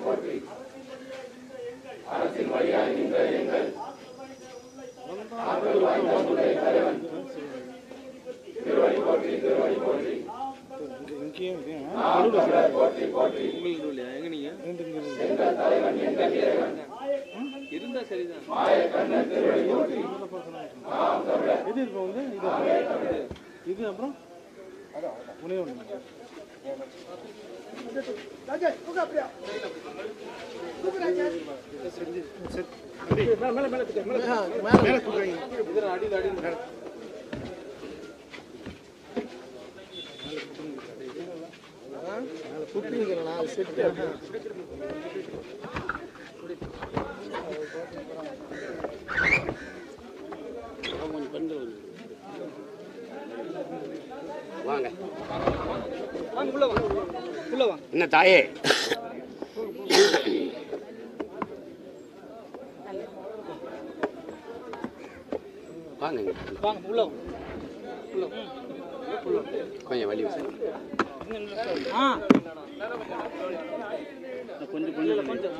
அரசின் வழியாய் நின்ற எங்கள் திருவடி போற்றி திருவடி போற்றி எங்கள் தலைவன் எங்கள் இறைவன் இருந்தா சரிதான் மாயக்கண்ணன் திருவடி போற்றி நாம் தமிழர் இது அப்புறம் உனே ஒன்று வாங்க என்ன தாயே வாங்க கொஞ்சம் வழி கொஞ்சம்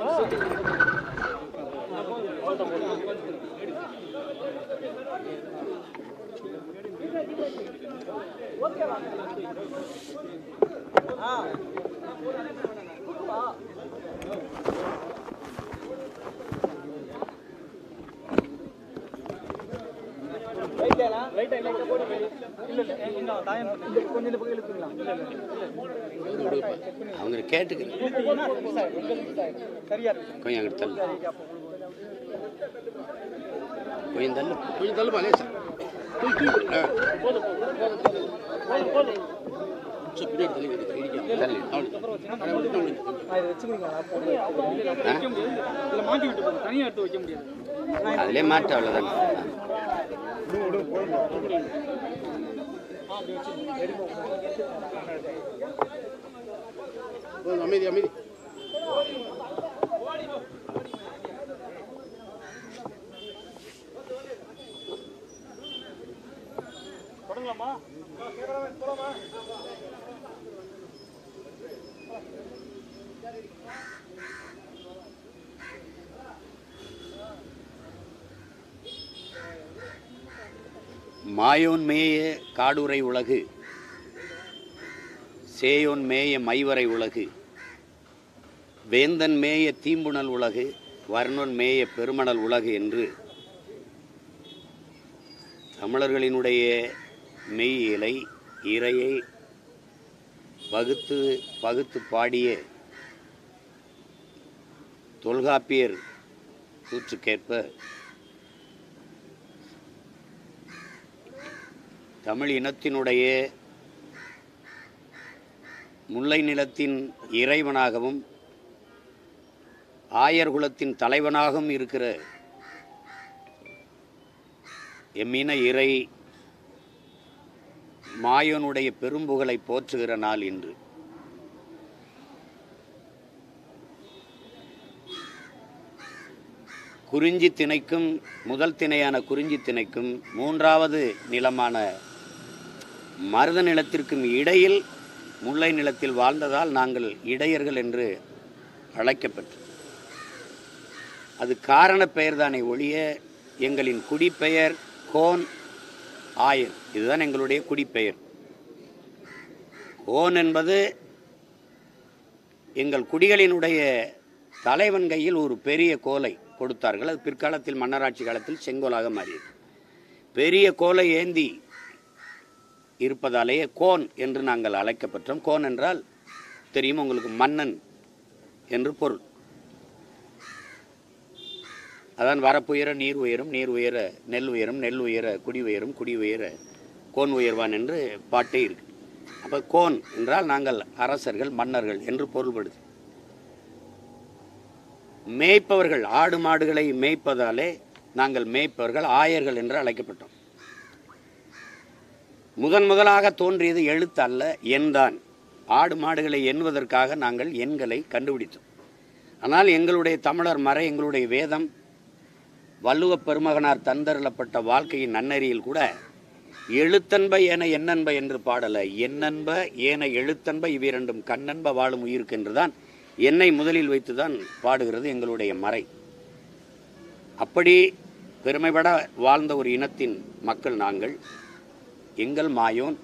அவங்க கேட்டுக்கிறேன் கொஞ்சம் அங்கிட்டு தள்ளு கொஞ்சம் தள்ளுப்பா லேசா அதிலே மாட்ட அவ்வளோதான் அமைதி அமைதி மாயோன் மேய காடுரை உலகு சேயோன் மேய மைவரை உலகு வேந்தன் மேய தீம்புணல் உலகு வர்ணன் மேய பெருமணல் உலகு என்று தமிழர்களினுடைய மெய்யியலை இறையை பகுத்து பாடிய தொல்காப்பியர் கூற்றுக்கேற்ப தமிழ் இனத்தினுடைய முல்லை நிலத்தின் இறைவனாகவும் ஆயர்குலத்தின் தலைவனாகவும் இருக்கிற எம்மின இறை மாயோனுடைய பெரும்புகழை போற்றுகிற நாள் இன்று. குறிஞ்சி திணைக்கும் முதல் திணையான குறிஞ்சி திணைக்கும் மூன்றாவது நிலமான மருத நிலத்திற்கும் இடையில் முல்லை நிலத்தில் வாழ்ந்ததால் நாங்கள் இடையர்கள் என்று அழைக்கப்பட்டோம். அது காரண பெயர்தானே ஒழிய எங்களின் குடிப்பெயர் கோன் ஆயர், இதுதான் எங்களுடைய குடிப்பெயர். கோன் என்பது எங்கள் குடிகளினுடைய தலைவன் கையில் ஒரு பெரிய கோலை கொடுத்தார்கள். அது பிற்காலத்தில் மன்னராட்சி காலத்தில் செங்கோலாக மாறியது. பெரிய கோலை ஏந்தி இருப்பதாலேயே கோன் என்று நாங்கள் அழைக்கப்பட்டோம். கோன் என்றால் தெரியும் உங்களுக்கு, மன்னன் என்று பொருள். அதான் வரப்புயர நீர் உயரும், நீர் உயர நெல் உயரும், நெல் உயர குடி உயரும், குடி உயர கோன் உயர்வான் என்று பாட்டே இருக்கு. அப்போ கோன் என்றால் நாங்கள் அரசர்கள், மன்னர்கள் என்று பொருள்படுது. மேய்ப்பவர்கள், ஆடு மாடுகளை மேய்ப்பதாலே நாங்கள் மேய்ப்பவர்கள், ஆயர்கள் என்று அழைக்கப்பட்டோம். முதலாக தோன்றியது எழுத்து அல்ல, எண்தான். ஆடு மாடுகளை எண்ணுவதற்காக நாங்கள் எண்களை கண்டுபிடித்தோம். ஆனால் எங்களுடைய தமிழர் மறை, எங்களுடைய வேதம், வள்ளுவ பெருமகனார் தந்தரப்பட்ட வாழ்க்கையின் நன்னறியில் கூட எழுத்தன்ப ஏன எண்ணன்ப என்று பாடல, எண்ணன்ப ஏன எழுத்தன்ப இவ்விரண்டும் கண்ணன்ப வாழும் உயிருக்கு என்றுதான் என்னை முதலில் வைத்து தான் பாடுகிறது எங்களுடைய மறை. அப்படி பெருமைப்பட வாழ்ந்த ஒரு இனத்தின் மக்கள் நாங்கள். எங்கள் மாயோன்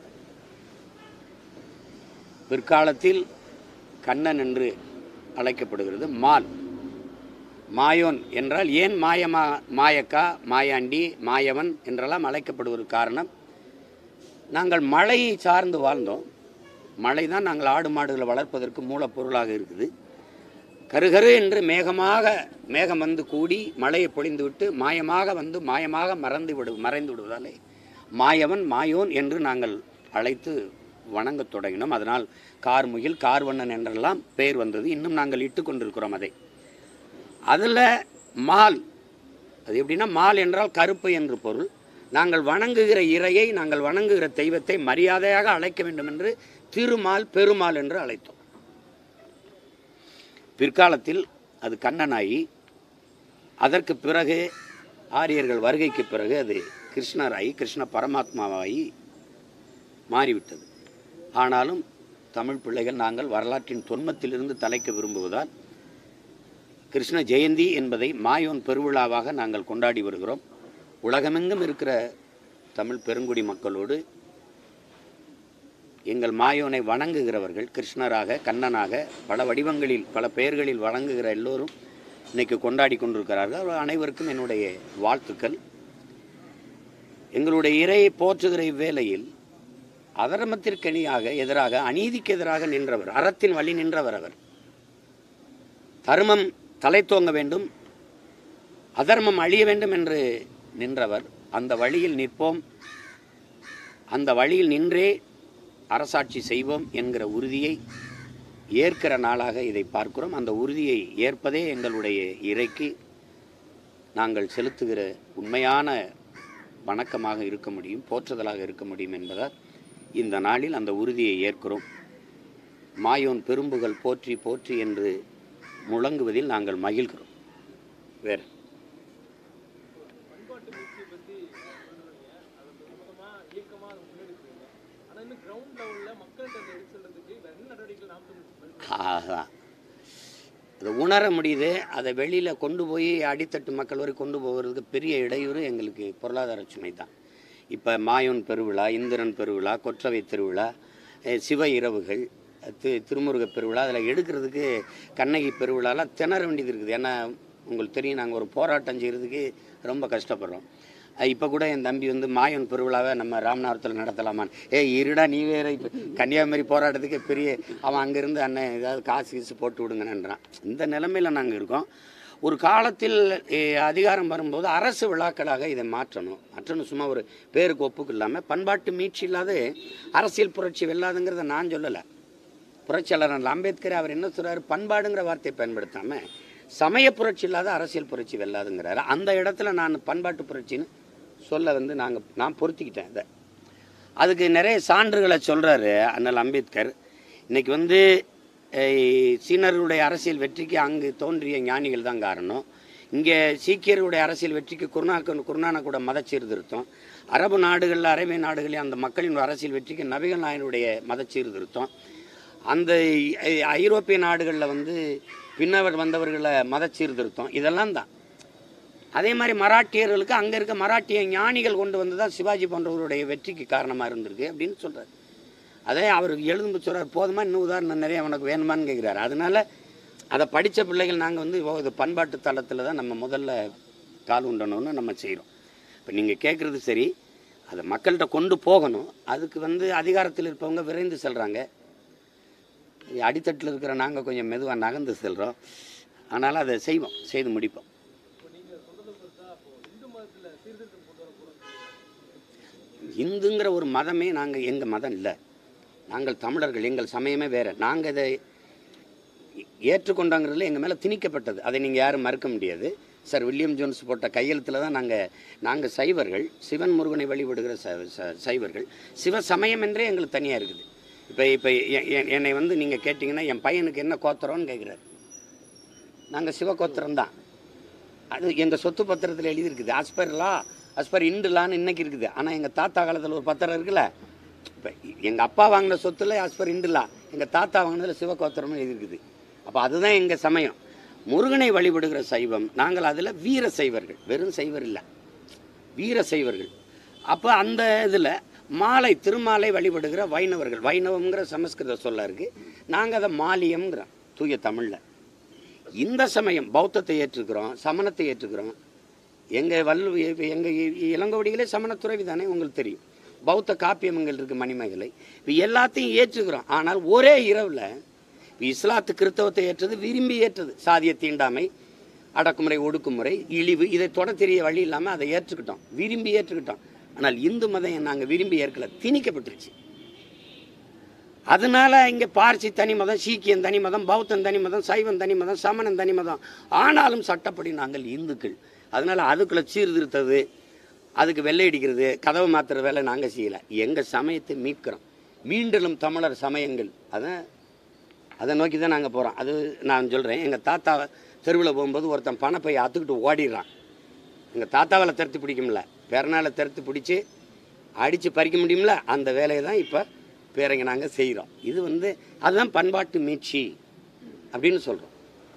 பிற்காலத்தில் கண்ணன் என்று அழைக்கப்படுகிறது. மாயோன் என்றால் ஏன் மாயக்கா, மாயாண்டி, மாயவன் என்றெல்லாம் அழைக்கப்படுவதற்கு காரணம், நாங்கள் மழையை சார்ந்து வாழ்ந்தோம். மழை தான் நாங்கள் ஆடு மாடுகளை வளர்ப்பதற்கு மூலப்பொருளாக இருக்குது. கருகரு என்று மேகம் வந்து கூடி மழையை பொழிந்து விட்டு மாயமாக வந்து மாயமாக மறைந்து விடுவதாலே மாயவன், மாயோன் என்று நாங்கள் அழைத்து வணங்கத் தொடங்கினோம். அதனால் கார்முகில், கார்வண்ணன் என்றெல்லாம் பெயர் வந்தது. இன்னும் நாங்கள் இட்டு கொண்டிருக்கிறோம் அதை. அதில் மால், அது எப்படின்னா, மால் என்றால் கருப்பு என்று பொருள். நாங்கள் வணங்குகிற இறையை, நாங்கள் வணங்குகிற தெய்வத்தை மரியாதையாக அழைக்க வேண்டும் என்று திருமால், பெருமாள் என்று அழைத்தோம். பிற்காலத்தில் அது கண்ணனாகி, அதற்கு பிறகு ஆரியர்கள் வருகைக்கு பிறகு அது கிருஷ்ணராகி, கிருஷ்ண பரமாத்மாவாகி மாறிவிட்டது. ஆனாலும் தமிழ் பிள்ளைகள் நாங்கள் வரலாற்றின் தொன்மத்திலிருந்து தலைக்க விரும்புவதால் கிருஷ்ண ஜெயந்தி என்பதை மாயோன் பெருவிழாவாக நாங்கள் கொண்டாடி வருகிறோம். உலகமெங்கும் இருக்கிற தமிழ் பெருங்குடி மக்களோடு எங்கள் மாயோனை வணங்குகிறவர்கள், கிருஷ்ணராக, கண்ணனாக, பல வடிவங்களில், பல பெயர்களில் வணங்குகிற எல்லோரும் இன்னைக்கு கொண்டாடி கொண்டிருக்கிறார்கள். அனைவருக்கும் என்னுடைய வாழ்த்துக்கள். எங்களுடைய இறையை போற்றுகிற இவ்வேளையில் அதர்மத்திற்கெதிராக, அநீதிக்கு எதிராக நின்றவர், அறத்தின் வழி நின்றவர் அவர். தர்மம் தலை தோங்க வேண்டும், அதர்மம் அழிய வேண்டும் என்று நின்றவர். அந்த வழியில் நிற்போம், அந்த வழியில் நின்றே அரசாட்சி செய்வோம் என்கிற உறுதியை ஏற்கிற நாளாக இதை பார்க்கிறோம். அந்த உறுதியை ஏற்பதே எங்களுடைய இறைக்கு நாங்கள் செலுத்துகிற உண்மையான வணக்கமாக இருக்க முடியும், போற்றுதலாக இருக்க முடியும் என்பதால் இந்த நாளில் அந்த உறுதியை ஏற்கிறோம். மாயோன் பெரும்புகள் போற்றி போற்றி என்று முழங்குவதில் நாங்கள் மகிழ்கிறோம். வேறு அதை உணர முடியுது. அதை வெளியில் கொண்டு போய் அடித்தட்டு மக்கள் வரை கொண்டு போகிறதுக்கு பெரிய இடையூறு எங்களுக்கு பொருளாதார சுமை தான். இப்போ மாயோன் பெருவிழா, இந்திரன் பெருவிழா, கொற்றவை திருவிழா, சிவ இரவுகள், திருமுருக பெருவிழா, அதில் எடுக்கிறதுக்கு கண்ணகி பெருவிழாலாம் திணற வேண்டியது இருக்குது. ஏன்னா உங்களுக்கு தெரியும், நாங்கள் ஒரு போராட்டம் செய்கிறதுக்கு ரொம்ப கஷ்டப்படுறோம். இப்போ கூட என் தம்பி வந்து மாயோன் பெருவிழாவை நம்ம ராமநாதத்தில் நடத்தலாமான்னு, இருடா நீ வேறு, இப்போ கன்னியாகுமரி போராட்டத்துக்கு பெரிய அவன் அங்கேருந்து அண்ணன் ஏதாவது காசு போட்டு விடுங்கன்றான். இந்த நிலைமையில் நாங்கள் இருக்கோம். ஒரு காலத்தில் அதிகாரம் வரும்போது அரசு விழாக்களாக இதை மாற்றணும். சும்மா ஒரு பேருக்கு ஒப்புக்கு இல்லாமல் பண்பாட்டு மீட்சி இல்லாத அரசியல் புரட்சி வெல்லாதுங்கிறத நான் சொல்லலை. புரட்சியாளர் அம்பேத்கர் அவர் என்ன சொல்கிறார், பண்பாடுங்கிற வார்த்தையை பயன்படுத்தாமல் சமய புரட்சி இல்லாத அரசியல் புரட்சி வெல்லாதுங்கிறாரு. அந்த இடத்துல நான் பண்பாட்டு புரட்சின்னு சொல்ல வந்து நான் பொருத்திக்கிட்டேன். இதை அதுக்கு நிறைய சான்றுகளை சொல்கிறாரு அண்ணல் அம்பேத்கர். இன்றைக்கி வந்து சீனர்களுடைய அரசியல் வெற்றிக்கு அங்கு தோன்றிய ஞானிகள் தான் காரணம். இங்கே சீக்கியர்களுடைய அரசியல் வெற்றிக்கு குருநானக்கோட மத சீர்திருத்தம், அரபு நாடுகளில், அரேபிய நாடுகளில் அந்த மக்களின் அரசியல் வெற்றிக்கு நபிகள் நாயனுடைய மத சீர்திருத்தம், அந்த ஐரோப்பிய நாடுகளில் வந்து பின்னவர் வந்தவர்களை மத சீர்திருத்தம், இதெல்லாம் தான். அதே மாதிரி மராட்டியர்களுக்கு அங்கே இருக்க மராட்டிய ஞானிகள் கொண்டு வந்து தான் சிவாஜி போன்றவருடைய வெற்றிக்கு காரணமாக இருந்திருக்கு அப்படின்னு சொல்கிறார். அதே அவருக்கு எழுதும்போது சொல்கிறார், போதுமா இன்னும் உதாரணம் நிறைய உனக்கு வேணுமான்னு கேட்குறாரு. அதனால் அதை படித்த பிள்ளைகள் நாங்கள் வந்து இது பண்பாட்டு தளத்தில் தான் நம்ம முதல்ல கால் உண்டணும்னு நம்ம செய்கிறோம். இப்போ நீங்கள் கேட்குறது சரி, அதை மக்கள்கிட்ட கொண்டு போகணும். அதுக்கு வந்து அதிகாரத்தில் இருப்பவங்க விரைந்து செல்கிறாங்க, அடித்தட்டில் இருக்கிற நாங்கள் கொஞ்சம் மெதுவாக நகர்ந்து செல்கிறோம். ஆனாலும் அதை செய்வோம், செய்து முடிப்போம். இந்துங்கிற ஒரு மதமே எங்கள் மதம் இல்லை. நாங்கள் தமிழர்கள், எங்கள் சமயமே வேறு. நாங்கள் இதை ஏற்றுக்கொண்டாங்கிறதுல எங்கள் மேலே திணிக்கப்பட்டது. அதை நீங்கள் யாரும் மறுக்க முடியாது. சார் வில்லியம் ஜோன்ஸ் போட்ட கையெழுத்தில் தான் நாங்கள் சைவர்கள், சிவன் முருகனை வழிபடுகிற சைவர்கள். சிவ சமயம் என்றே எங்களுக்கு தனியாக இருக்குது. இப்போ என்னை வந்து நீங்கள் கேட்டிங்கன்னா என் பையனுக்கு என்ன கோத்திரம்னு கேட்குறாரு. நாங்கள் சிவகோத்திரம்தான். அது எங்கள் சொத்து பத்திரத்தில் எழுதியிருக்குது. அஸ்பர் இண்டுலான்னு இன்றைக்கி இருக்குது. ஆனால் எங்கள் தாத்தா காலத்தில் ஒரு பத்திரம் இருக்குல்ல, இப்போ எங்கள் அப்பா வாங்கின சொத்துல அஸ்பர் இண்டுலா, எங்கள் தாத்தா வாங்கினதில் சிவகோத்திரம்னு எழுதியிருக்குது. அப்போ அதுதான் எங்கள் சமயம். முருகனை வழிபடுகிற சைவம். நாங்கள் அதில் வீர சைவர்கள், வெறும் சைவர் இல்லை, வீர சைவர்கள். அப்போ அந்த இதில் மாலை திருமாலை வழிபடுகிற வைணவர்கள். வைணவங்கிற சமஸ்கிருத சொல்ல இருக்குது, நாங்கள் அதை மாலியம்ங்கிறோம் தூய தமிழில். இந்த சமயம் பௌத்தத்தை ஏற்றுக்கிறோம், சமணத்தை ஏற்றுக்கிறோம். எங்கள் எங்கள் இளங்கோவடிகளே சமணத்துறவி தானே, உங்களுக்கு தெரியும். பௌத்த காப்பியமங்கள் இருக்குது, மணிமேகலை. இப்போ எல்லாத்தையும் ஏற்றுக்கிறோம். ஆனால் ஒரே இரவில் இஸ்லாத்து கிறிஸ்தவத்தை ஏற்றது, விரும்பி ஏற்றது. சாதிய தீண்டாமை, அடக்குமுறை, ஒடுக்குமுறை, இழிவு, இதை தொட தெரிய வழி இல்லாமல் அதை ஏற்றுக்கிட்டோம், விரும்பி ஏற்றுக்கிட்டோம். ஆனால் இந்து மதம் நாங்கள் விரும்பி ஏற்கல, திணிக்கப்பட்டுருச்சு. அதனால இங்கே பார்சி தனி மதம், சீக்கியம் தனி மதம், பௌத்தம் தனி மதம், சைவம் தனி மதம், சமணம் தனி மதம். ஆனாலும் சட்டப்படி நாங்கள் இந்துக்கள். அதனால் அதுக்குள்ளே சீர்திருத்தது, அதுக்கு வெள்ளை அடிக்கிறது, கதவை மாற்றுற வேலை நாங்கள் செய்யலை. எங்கள் சமயத்தை மீட்கிறோம். மீண்டும் தமிழர் சமயங்கள் அதை நோக்கி தான் நாங்கள் போகிறோம். அது நான் சொல்கிறேன், எங்கள் தாத்தா தெருவில் போகும்போது ஒருத்தன் பணப்பை அத்துக்கிட்டு ஓடிடுறான். எங்கள் தாத்தாவில் தடுத்து பிடிக்க முடியல, பிறநாளை தடுத்து பிடிச்சி அடித்து பறிக்க முடியும்ல, அந்த வேலையை தான் இப்போ பேரங்க நாங்கள் செய்கிறோம். இது அதுதான் பண்பாட்டு மீட்சி அப்படின்னு சொல்கிறோம்.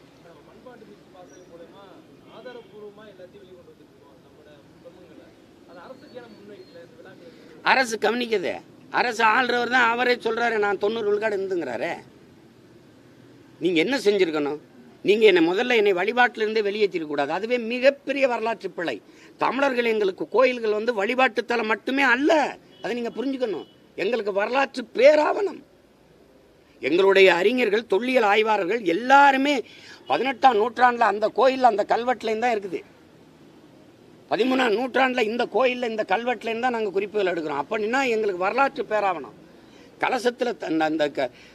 அரசு கவனிக்குது, அரசு ஆள்றவர் தான் அவரே சொல்கிறாரு, நான் 90 விழுக்காடு இருந்துங்கிறாரு. நீங்கள் என்ன செஞ்சுருக்கணும்? நீங்கள் முதல்ல என்னை வழிபாட்டிலிருந்தே வெளியேற்றிருக்கக்கூடாது. அதுவே மிகப்பெரிய வரலாற்று பிழை. தமிழர்கள் எங்களுக்கு கோயில்கள் வழிபாட்டு தலம் மட்டுமே அல்ல, அதை நீங்கள் புரிஞ்சுக்கணும். எங்களுக்கு வரலாற்று பேராவணம். எங்களுடைய அறிஞர்கள், தொல்லியல் ஆய்வாளர்கள் எல்லாருமே 18ஆம் நூற்றாண்டில் அந்த கோயில் அந்த கல்வெட்டுலேருந்து தான் இருக்குது. 13ஆம் நூற்றாண்டில் இந்த கோயிலில் இந்த கல்வெட்டுலேருந்து தான் நாங்கள் குறிப்புகள் எடுக்கிறோம். அப்படின்னா எங்களுக்கு வரலாற்று பேராவணம். கலசத்தில் அந்த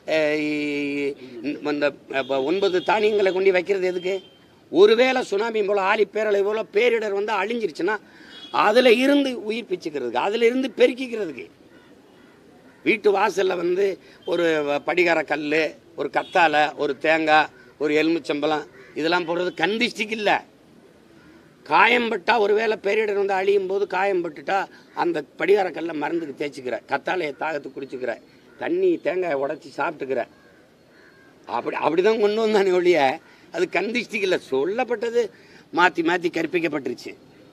9 தானியங்களை கொண்டு வைக்கிறது எதுக்கு? ஒருவேளை சுனாமி போல், ஆழி பேரலை போல் பேரிடர் அழிஞ்சிருச்சுன்னா அதில் இருந்து உயிர் பிச்சுக்கிறதுக்கு, அதில் இருந்து பெருக்கிக்கிறதுக்கு. வீட்டு வாசலில் ஒரு படிகார கல், ஒரு கத்தாழை, ஒரு தேங்காய், ஒரு எலுமிச்சம்பழம் இதெல்லாம் போடுறது கந்திஷ்டிக்கு இல்லை. காயம்பட்டா ஒருவேளை பேரிடர் அழியும் போது காயம்பட்டுட்டா அந்த படிகார கல்லை மருந்துக்கு தேய்ச்சிக்கிற, கத்தாழையை தாகத்துக்கு குடிச்சுக்கிற, தண்ணி தேங்காயை உடச்சி சாப்பிட்டுக்கிற, அப்படிதான் கொண்டு வந்தானே ஒழிய அது கந்திஷ்டிக்கு இல்லை. சொல்லப்பட்டது மாற்றி மாற்றி கற்பிக்கப்பட்டுருச்சு.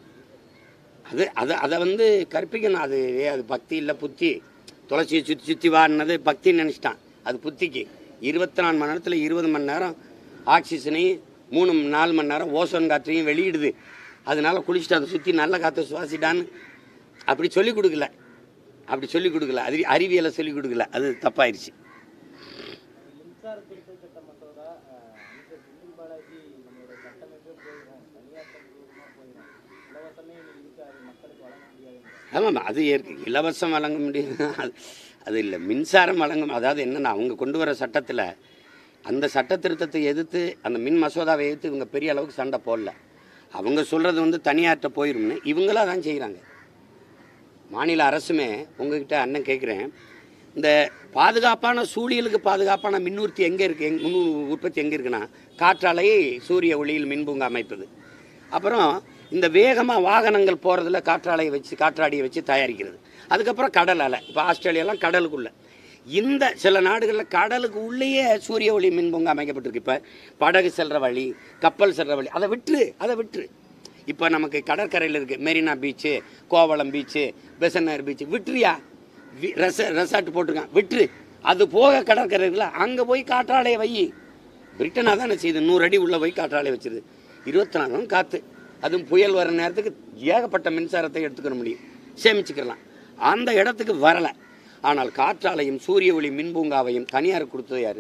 அதை கற்பிக்கணும். அது பக்தி இல்லை, புத்தி. துளசியை சுற்றி சுற்றி வாடினது பக்தின்னு நினச்சிட்டான், அது புத்திக்கு. 24 மணி நேரத்தில் 20 மணி நேரம் ஆக்சிஜனையும் 3-4 மணி நேரம் ஓசோன் காற்றையும் வெளியிடுது. அதனால குளிச்சுட்டு அதை சுற்றி நல்ல காற்றை சுவாசிட்டான்னு அப்படி சொல்லிக் கொடுக்கல, அது அறிவியலை சொல்லிக் கொடுக்கல, அது தப்பாயிருச்சு. ஆமாம், அது இலவசம் வழங்க முடியும், அது இல்லை. மின்சாரம் வழங்கும், அதாவது என்னென்னா அவங்க கொண்டு வர சட்டத்தில் அந்த சட்ட திருத்தத்தை எதிர்த்து, அந்த மின் மசோதாவை எதிர்த்து இவங்க பெரிய அளவுக்கு சண்டை போடல. அவங்க சொல்கிறது தனியார்ட்ட போயிரும்னு இவங்களாம் தான் செய்கிறாங்க. மாநில அரசுமே உங்ககிட்ட அண்ணன் கேட்குறேன், இந்த பாதுகாப்பான சூழியலுக்கு பாதுகாப்பான மின்னுற்பத்தி எங்கே இருக்குது, மின் உற்பத்தி எங்கே இருக்குன்னா காற்றாலை, சூரிய ஒளியில் மின்பூங்கா அமைப்பது. அப்புறம் இந்த வேகமாக வாகனங்கள் போகிறதுல காற்றாடியை வச்சு தயாரிக்கிறது. அதுக்கப்புறம் கடல் அலை. இப்போ ஆஸ்திரேலியாலாம் கடலுக்குள்ளே, இந்த சில நாடுகளில் கடலுக்கு உள்ளேயே சூரிய ஒளி மின்பூங்கா அமைக்கப்பட்டிருக்கு. இப்போ படகு செல்கிற வழி, கப்பல் செல்கிற வழி, அதை விட்டுரு. இப்போ நமக்கு கடற்கரையில் இருக்குது Marina beach, Kovalam beach, Besant Nagar beach, விட்டுறியா? ரெசார்ட் போட்டிருக்கான், விட்டுரு. அது போக கடற்கரையில் அங்கே போய் காற்றாலையை வை. பிரிட்டனாக தானே செய்யுது, 100 அடி உள்ளே போய் காற்றாலை வச்சிருது. 24 மணி காற்று. அதுவும் புயல் வர நேரத்துக்கு ஏகப்பட்ட மின்சாரத்தை எடுத்துக்கிற முடியும், சேமிச்சுக்கலாம். அந்த இடத்துக்கு வரலை. ஆனால் காற்றாலையும் சூரிய ஒளி மின்பூங்காவையும் தனியார் கொடுத்தது யாரு?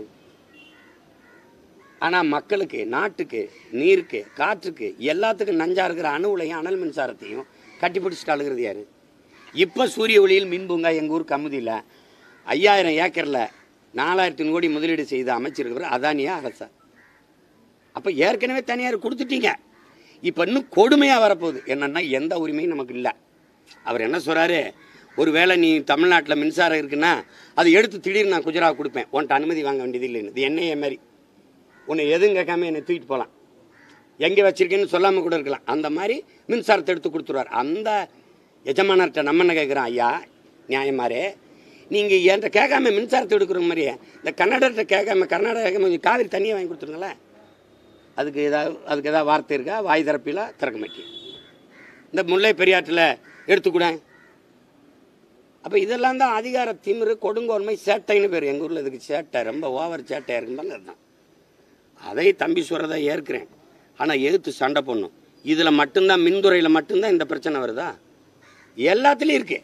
ஆனால் மக்களுக்கு, நாட்டுக்கு, நீருக்கு, காற்றுக்கு எல்லாத்துக்கும் நஞ்சா இருக்கிற அணு உலையும் அனல் மின்சாரத்தையும் கட்டி பிடிச்சிட்டு அழுகிறது யாரு? இப்போ சூரிய ஒளியில் மின்பூங்கா எங்கள் ஊர் கமுதியில் 5000 ஏக்கரில் 4000 கோடி முதலீடு செய்து அமைச்சிருக்கிற அதானியா அரசா? அப்போ ஏற்கனவே தனியார் கொடுத்துட்டீங்க. இப்போ இன்னும் கொடுமையாக வரப்போகுது. என்னென்னா எந்த உரிமையும் நமக்கு இல்லை. அவர் என்ன சொல்கிறாரு, ஒரு வேளை நீ தமிழ்நாட்டில் மின்சாரம் இருக்குன்னா அதை எடுத்து திடீர்னு நான் குஜராத் கொடுப்பேன், உன்ட்ட அனுமதி வாங்க வேண்டியது இல்லைன்னு. இது என்னைய மாதிரி உன்னை எதுவும் கேட்காம என்னை தூக்கிட்டு போகலாம், எங்கே வச்சிருக்கேன்னு சொல்லாமல் கூட இருக்கலாம். அந்த மாதிரி மின்சாரத்தை எடுத்து கொடுத்துருவார். அந்த எஜமானர்கிட்ட நம்ம என்ன கேட்குறோம், ஐயா நியாயமாரே நீங்கள் என்கிட்ட கேட்காம மின்சாரத்தை எடுக்கிற மாதிரியே இந்த கன்னடத்தை கேட்காம கர்நாடகா கேட்காம காவிரி தண்ணியை வாங்கி கொடுத்துருங்களேன். அதுக்கு ஏதாவது வார்த்தை இருக்கா? வாய் திறப்பிலா திறக்க மாட்டேன். இந்த முல்லை பெரியாற்றில் எடுத்துக்கூட. அப்போ இதெல்லாம் தான் அதிகார திமிரு, கொடுங்கோன்மை, சேட்டைன்னு பேர். எங்கள் ஊரில் இதுக்கு சேட்டை, ரொம்ப ஓவர் சேட்டையாக இருக்கும்பாங்க. அதுதான். அதை தம்பி சொல்கிறத ஏற்கிறேன். ஆனால் எதிர்த்து சண்டை போடணும். இதில் மட்டும்தான், மின்துறையில் மட்டும்தான் இந்த பிரச்சனை வருதா? எல்லாத்துலேயும் இருக்கு.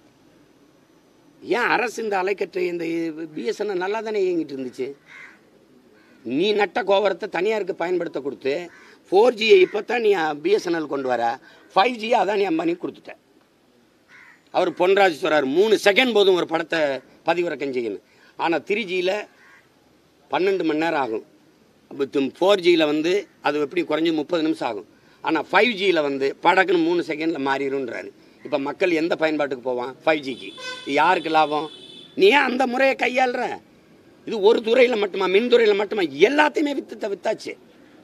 ஏன் அரசு இந்த அலைக்கற்றை இந்த பிஎஸ்என்எல் நல்லா தானே இயங்கிட்டு இருந்துச்சு? நீ நட்ட கோபுரத்தை தனியாருக்கு பயன்படுத்த கொடுத்து 4Gயை இப்போ தான் நீ பிஎஸ்என்எல் கொண்டு வர, 5Gயை அதான் நீ அம்பானி கொடுத்துட்ட. அவர் பொன்ராஜ் சொல்கிறார் 3 செகண்ட் போதும் ஒரு படத்தை பதிவிறக்கம் செய்யணும். ஆனால் 3Gயில் 12 மணி நேரம் ஆகும். 4Gயில் வந்து அது எப்படி குறைஞ்சி 30 நிமிஷம் ஆகும். ஆனால் 5Gயில் வந்து படக்குன்னு 3 செகண்டில் மாறிடுன்றாரு. இப்போ மக்கள் எந்த பயன்பாட்டுக்கு போவான்? 5Gக்கு. இது யாருக்கு லாபம்? நீ ஏன் அந்த முறையை கையாளுற? இது ஒரு துறையில் மட்டுமா, மின்துறையில் மட்டுமா? எல்லாத்தையுமே வித்தாச்சு.